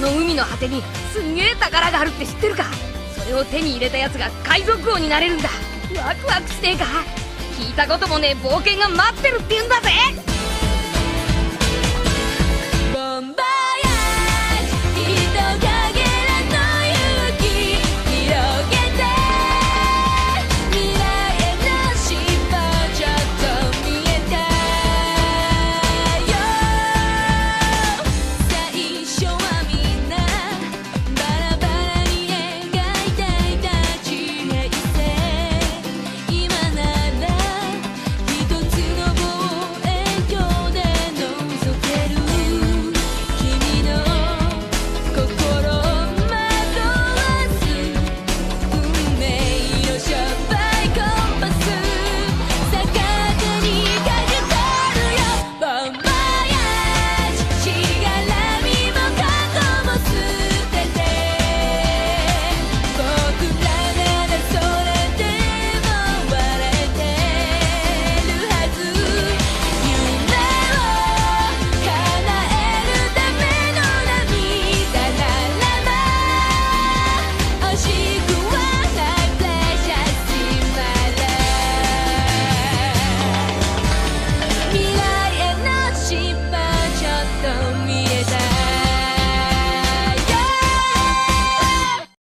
の海の果てにすんげえ宝があるって知ってるか？それを手に入れたやつが海賊王になれるんだ。ワクワクしてえか？聞いたこともねえ冒険が待ってるって言うんだぜ。